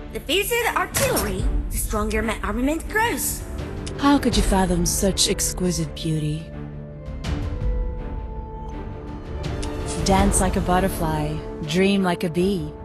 The fiercer the artillery, the stronger my armament grows. How could you fathom such exquisite beauty? Dance like a butterfly, dream like a bee.